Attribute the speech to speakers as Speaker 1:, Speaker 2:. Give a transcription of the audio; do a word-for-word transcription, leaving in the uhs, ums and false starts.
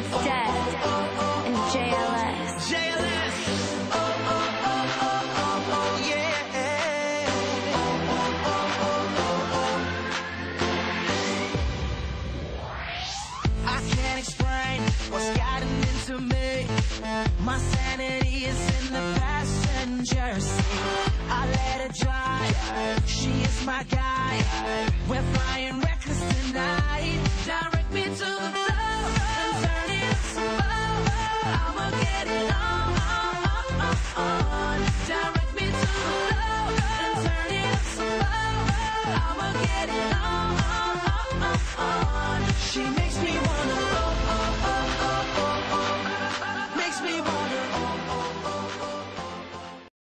Speaker 1: Dead in J L S.
Speaker 2: J L S. Oh, oh, oh, oh, oh, oh, yeah. I can't explain what's gotten into me. My sanity is in the passenger seat. I let her drive. She is my guide. We're flying reckless tonight. Direct me to the